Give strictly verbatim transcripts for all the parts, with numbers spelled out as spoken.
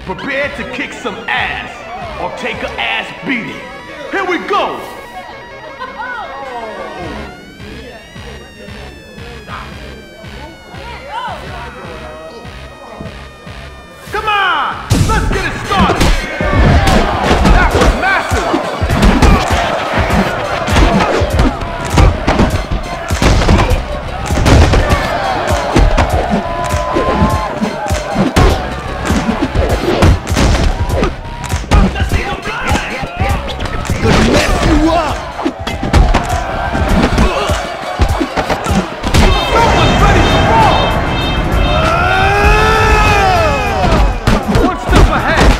Prepare to kick some ass or take an ass beating. Here we go! Come on! Let's get it started! That was massive! Gonna mess you up! Someone's ready to roll! One step ahead!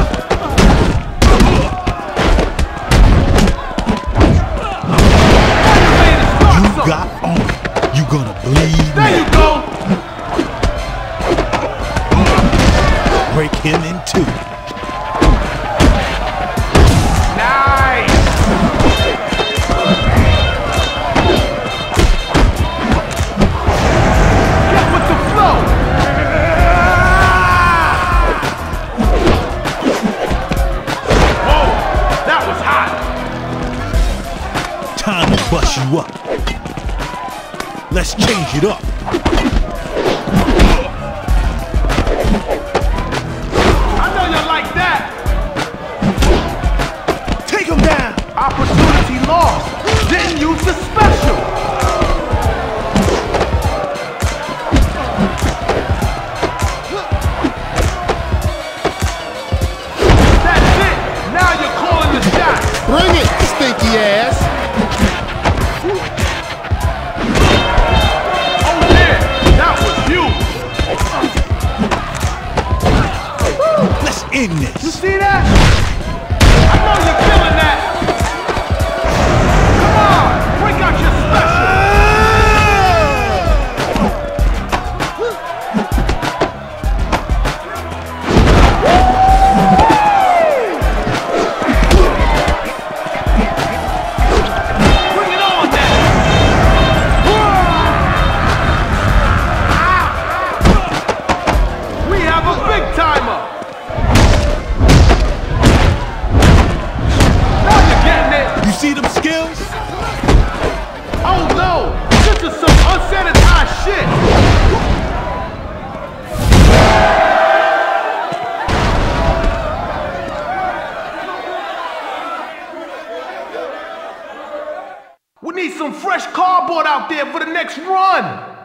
You got on it. You gonna bleed There now. you go! Break him in two. Nice! Get with the flow! Whoa! That was hot! Time to bust you up. Let's change it up. I know you like that! Take him down. Opportunity lost! Didn't use the special! That's it! Now you're calling the shots! Bring it, stinky ass! Oh yeah! That was you! Let's end You this. see that? I know you're feeling that! Come on! Break out your special! Bring it on now! We have a big timer! Now you're getting it! You see them skills? Oh no! This is some unsanitized shit! We need some fresh cardboard out there for the next run!